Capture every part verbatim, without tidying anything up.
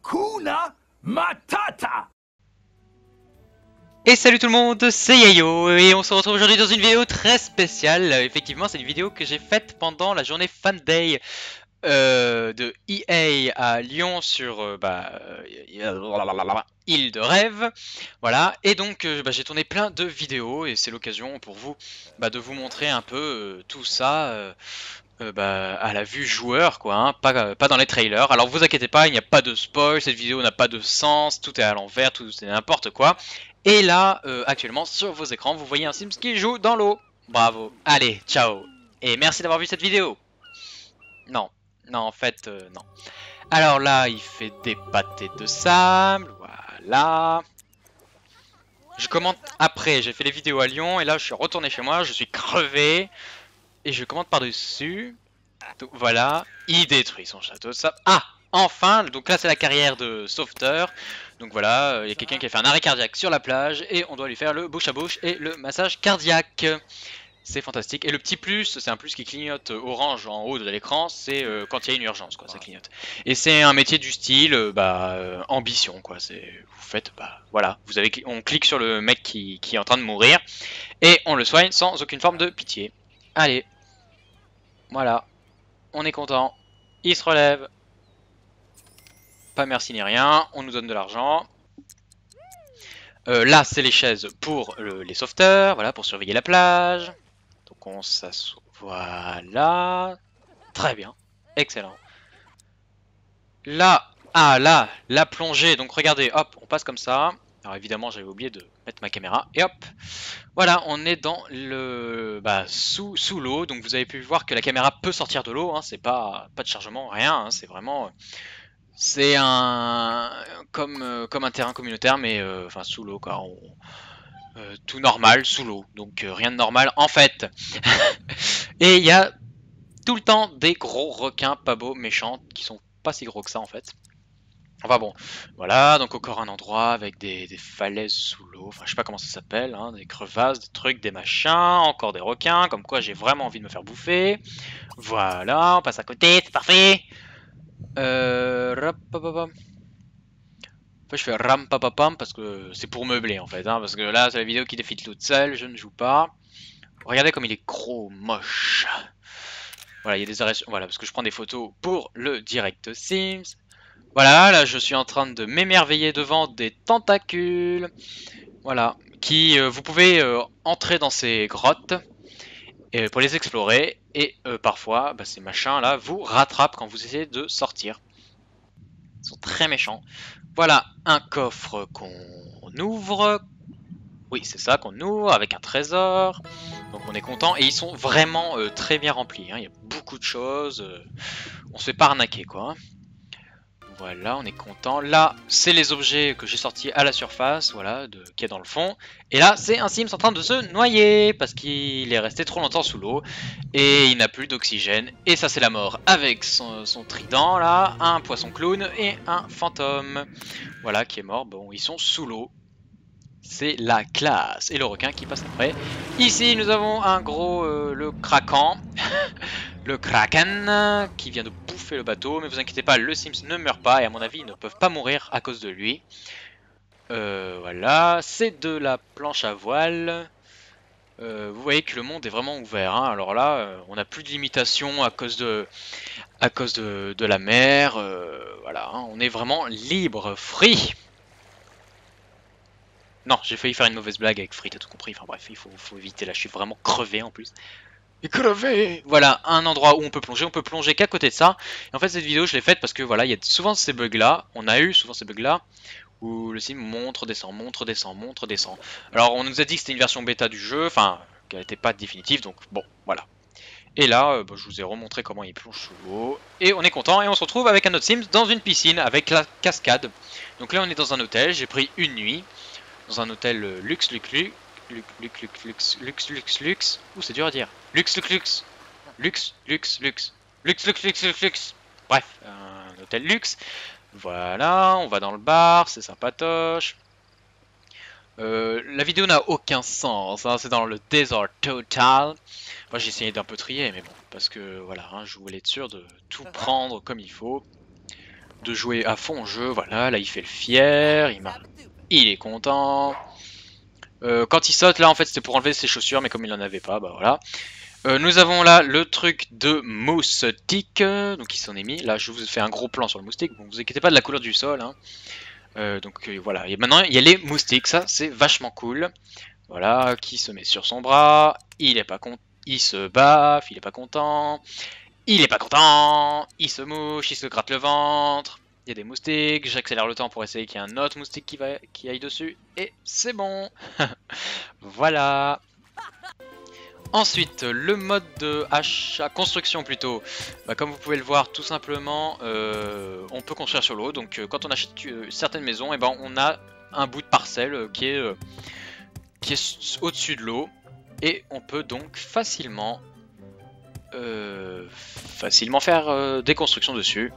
Hakuna Matata. Et salut tout le monde, c'est Yayo et on se retrouve aujourd'hui dans une vidéo très spéciale. Effectivement, c'est une vidéo que j'ai faite pendant la journée Fan Day euh, de E A à Lyon sur euh, bah, euh, Île de Rêve. Voilà, et donc euh, bah, j'ai tourné plein de vidéos et c'est l'occasion pour vous bah, de vous montrer un peu euh, tout ça. Euh, Euh, bah, à la vue joueur quoi, hein, pas, euh, pas dans les trailers. Alors vous inquiétez pas, il n'y a pas de spoil, cette vidéo n'a pas de sens, tout est à l'envers, tout est n'importe quoi. Et là, euh, actuellement sur vos écrans, vous voyez un Sims qui joue dans l'eau. Bravo, allez, ciao. Et merci d'avoir vu cette vidéo. Non, non en fait, euh, non. Alors là, il fait des pâtés de sable, voilà. Je commente après, j'ai fait les vidéos à Lyon et là je suis retourné chez moi, je suis crevé. Et je commente par-dessus. Donc voilà, il détruit son château de sable. Ah, enfin, donc là c'est la carrière de sauveteur. Donc voilà, il y a quelqu'un qui a fait un arrêt cardiaque sur la plage et on doit lui faire le bouche à bouche et le massage cardiaque. C'est fantastique. Et le petit plus, c'est un plus qui clignote orange en haut de l'écran, c'est euh, quand il y a une urgence, quoi, ça clignote. Et c'est un métier du style, euh, bah, euh, ambition, quoi. C'est, vous faites, bah, voilà, vous avez, on clique sur le mec qui, qui est en train de mourir et on le soigne sans aucune forme de pitié. Allez, voilà, on est content, il se relève, pas merci ni rien, on nous donne de l'argent. Euh, là, c'est les chaises pour le, les sauveteurs, voilà, pour surveiller la plage. Donc on s'assoit, voilà, très bien, excellent. Là, ah là, la plongée, donc regardez, hop, on passe comme ça. Alors évidemment, j'avais oublié de mettre ma caméra, et hop. Voilà, on est dans le bah, sous, sous l'eau, donc vous avez pu voir que la caméra peut sortir de l'eau, hein, c'est pas, pas de chargement, rien, hein, c'est vraiment... C'est un... Comme, euh, comme un terrain communautaire, mais euh, enfin sous l'eau, quoi. On, euh, tout normal, sous l'eau, donc euh, rien de normal en fait. Et il y a tout le temps des gros requins pas beaux, méchants, qui sont pas si gros que ça en fait. Enfin bon, voilà, donc encore un endroit avec des, des falaises sous l'eau, enfin je sais pas comment ça s'appelle, hein, des crevasses, des trucs, des machins, encore des requins, comme quoi j'ai vraiment envie de me faire bouffer. Voilà, on passe à côté, c'est parfait. Euh... En fait je fais ram papapam parce que c'est pour meubler en fait, hein, parce que là c'est la vidéo qui défile toute seule, je ne joue pas. Regardez comme il est gros, moche. Voilà, il y a des arrêts, voilà, parce que je prends des photos pour le direct Sims. Voilà, là je suis en train de m'émerveiller devant des tentacules. Voilà, qui euh, vous pouvez euh, entrer dans ces grottes et, pour les explorer. Et euh, parfois, bah, ces machins là vous rattrapent quand vous essayez de sortir. Ils sont très méchants. Voilà un coffre qu'on ouvre. Oui, c'est ça qu'on ouvre avec un trésor. Donc on est content. Et ils sont vraiment euh, très bien remplis, hein. Il y a beaucoup de choses. Euh, on se fait pas arnaquer quoi. Voilà, on est content. Là, c'est les objets que j'ai sortis à la surface, voilà, de, qu'il y a dans le fond. Et là, c'est un Sims en train de se noyer parce qu'il est resté trop longtemps sous l'eau et il n'a plus d'oxygène. Et ça, c'est la mort avec son, son trident là, un poisson clown et un fantôme. Voilà, qui est mort. Bon, ils sont sous l'eau. C'est la classe. Et le requin qui passe après. Ici, nous avons un gros, euh, le kraken. Le kraken qui vient de bouffer le bateau. Mais vous inquiétez pas, le Sims ne meurt pas. Et à mon avis, ils ne peuvent pas mourir à cause de lui. Euh, voilà. C'est de la planche à voile. Euh, vous voyez que le monde est vraiment ouvert, hein. Alors là, euh, on n'a plus de limitation à cause de, à cause de, de la mer. Euh, voilà, hein. On est vraiment libre, free. Non, j'ai failli faire une mauvaise blague avec Free, t'as tout compris. Enfin bref, il faut, faut éviter là, je suis vraiment crevé en plus. Et crevé. Voilà, un endroit où on peut plonger, on peut plonger qu'à côté de ça. Et en fait, cette vidéo, je l'ai faite parce que voilà, il y a souvent ces bugs là, on a eu souvent ces bugs là, où le sim montre, descend, montre, descend, montre, descend. Alors, on nous a dit que c'était une version bêta du jeu, enfin, qu'elle n'était pas définitive, donc bon, voilà. Et là, euh, bah, je vous ai remontré comment il plonge sous l'eau. Et on est content, et on se retrouve avec un autre Sims dans une piscine, avec la cascade. Donc là, on est dans un hôtel, j'ai pris une nuit. Dans un hôtel luxe, luxe, luxe, luxe, luxe, luxe, luxe, luxe, luxe. Ouh, c'est dur à dire. Luxe, luxe, luxe, luxe, luxe, luxe, luxe, luxe, luxe, luxe, luxe. Bref, un hôtel luxe. Voilà, on va dans le bar, c'est sympatoche. Euh, la vidéo n'a aucun sens, hein, c'est dans le désordre total. Moi j'ai essayé d'un peu trier, mais bon, parce que voilà, hein, je voulais être sûr de tout prendre comme il faut. de jouer à fond au jeu. Voilà, là il fait le fier, il, il est content. Euh, quand il saute, là en fait c'était pour enlever ses chaussures, mais comme il en avait pas, bah voilà. Euh, nous avons là le truc de moustique, donc il s'en est mis. Là je vous fais un gros plan sur le moustique, bon vous inquiétez pas de la couleur du sol. Hein. Euh, donc euh, voilà, et maintenant il y a les moustiques, ça c'est vachement cool. Voilà, qui se met sur son bras, il est pas content, il se baffe, il est pas content, il est pas content, il se mouche, il se gratte le ventre. Il y a des moustiques, j'accélère le temps pour essayer qu'il y ait un autre moustique qui, va, qui aille dessus, et c'est bon. Voilà. Ensuite, le mode de achat, construction plutôt. Bah, comme vous pouvez le voir, tout simplement, euh, on peut construire sur l'eau. Donc, euh, quand on achète euh, certaines maisons, et ben, on a un bout de parcelle euh, qui est, euh, qui est au-dessus de l'eau. Et on peut donc facilement, euh, facilement faire euh, des constructions dessus.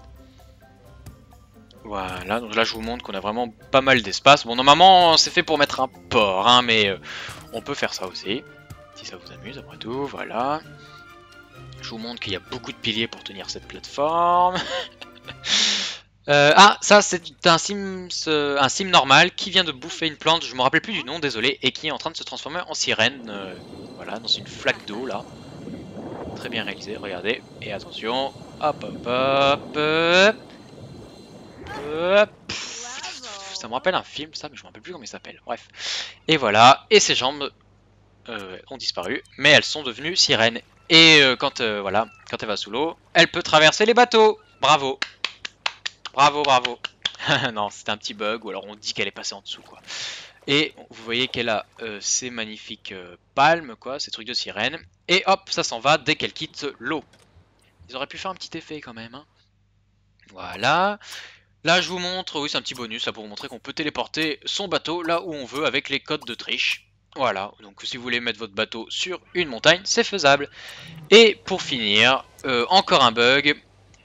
Voilà, donc là je vous montre qu'on a vraiment pas mal d'espace. Bon, normalement, c'est fait pour mettre un port, hein, mais euh, on peut faire ça aussi. Si ça vous amuse, après tout, voilà. Je vous montre qu'il y a beaucoup de piliers pour tenir cette plateforme. euh, ah, ça c'est un sim, un sim normal qui vient de bouffer une plante, je me rappelle plus du nom, désolé, et qui est en train de se transformer en sirène. Euh, voilà, dans une flaque d'eau là. Très bien réalisé, regardez. Et attention, hop hop hop hop. hop. Ça me rappelle un film ça, mais je me rappelle plus comment il s'appelle. Bref. Et voilà, et ses jambes Euh, ont disparu, mais elles sont devenues sirènes. Et euh, quand euh, voilà, quand elle va sous l'eau, elle peut traverser les bateaux. Bravo, bravo, bravo. Non, c'était un petit bug, ou alors on dit qu'elle est passée en dessous, quoi. Et vous voyez qu'elle a euh, ces magnifiques euh, palmes, quoi, ces trucs de sirène. Et hop, ça s'en va dès qu'elle quitte l'eau. Ils auraient pu faire un petit effet quand même. Hein. Voilà. Là, je vous montre, oui, c'est un petit bonus, ça pour vous montrer qu'on peut téléporter son bateau là où on veut avec les codes de triche. Voilà, donc si vous voulez mettre votre bateau sur une montagne, c'est faisable. Et pour finir, euh, encore un bug.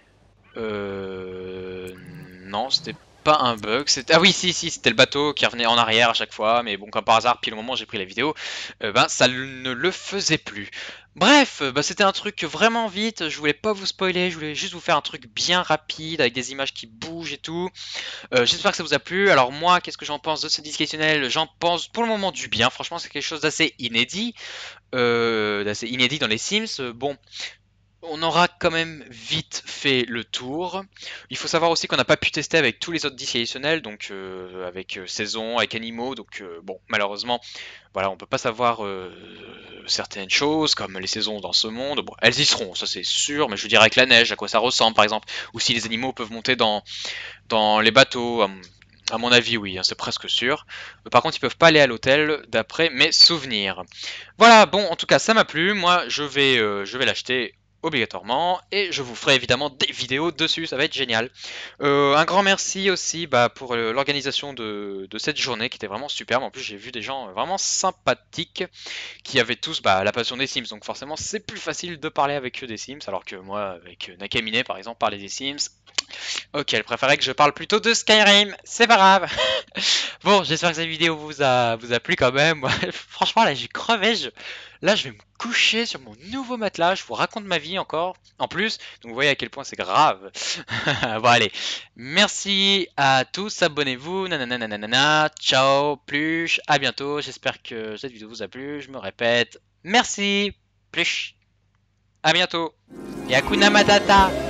Euh... Non, c'était pas un bug. Ah oui, si, si, c'était le bateau qui revenait en arrière à chaque fois. Mais bon, comme par hasard, pile au moment où j'ai pris la vidéo, euh, ben, ça ne le faisait plus. Bref, bah, c'était un truc vraiment vite. Je voulais pas vous spoiler, je voulais juste vous faire un truc bien rapide avec des images qui bougent et tout. Euh, J'espère que ça vous a plu. Alors moi, qu'est-ce que j'en pense de ce disque additionnel? J'en pense pour le moment du bien. Franchement, c'est quelque chose d'assez inédit. Euh, d'assez inédit dans les Sims. Euh, bon, on aura quand même vite fait le tour. Il faut savoir aussi qu'on n'a pas pu tester avec tous les autres disques additionnels, donc euh, avec euh, saison, avec animaux, donc euh, bon, malheureusement, voilà, on peut pas savoir euh, certaines choses, comme les saisons dans ce monde. Bon, elles y seront, ça c'est sûr, mais je vous dirais avec la neige, à quoi ça ressemble par exemple, ou si les animaux peuvent monter dans, dans les bateaux. À, à mon avis, oui, hein, c'est presque sûr. Par contre, ils peuvent pas aller à l'hôtel, d'après mes souvenirs. Voilà, bon, en tout cas, ça m'a plu. Moi, je vais, euh, je vais l'acheter obligatoirement et je vous ferai évidemment des vidéos dessus, ça va être génial. Euh, un grand merci aussi bah, pour euh, l'organisation de, de cette journée qui était vraiment superbe. En plus, j'ai vu des gens vraiment sympathiques qui avaient tous bah, la passion des Sims, donc forcément c'est plus facile de parler avec eux des Sims, alors que moi avec Nakamine par exemple parler des Sims, ok, elle préférait que je parle plutôt de Skyrim, c'est pas grave. Bon, j'espère que cette vidéo vous a, vous a plu quand même. Moi, franchement, là, j'ai crevé. Je... Là, je vais me coucher sur mon nouveau matelas. Je vous raconte ma vie encore. En plus, donc vous voyez à quel point c'est grave. Bon, allez. Merci à tous. Abonnez-vous. Nanana, nanana. Ciao, plus. À bientôt. J'espère que cette vidéo vous a plu. Je me répète. Merci. Plus. À bientôt. Et Hakuna Matata.